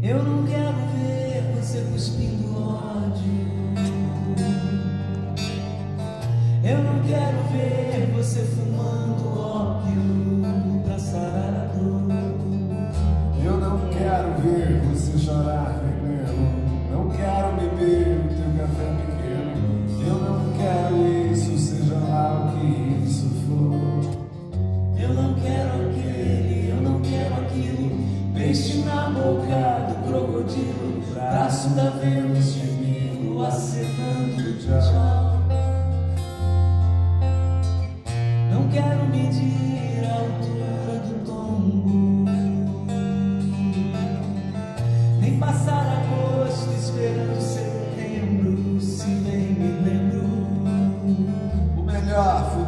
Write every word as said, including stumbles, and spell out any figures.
Eu não quero ver você cuspindo ódio. Eu não quero ver você fumando ópio pra sarar a dor. Eu não quero ver você chorar veneno. Não quero beber o teu café pequeno. Eu não quero isso, seja lá o que isso for. Eu não quero aquele, eu não quero aquilo. Peixe na boca do crocodilo, braço da Vênus de Milo acenando tchau. Não quero medir a altura do tombo, nem passar agosto esperando setembro, se bem me lembro. O melhor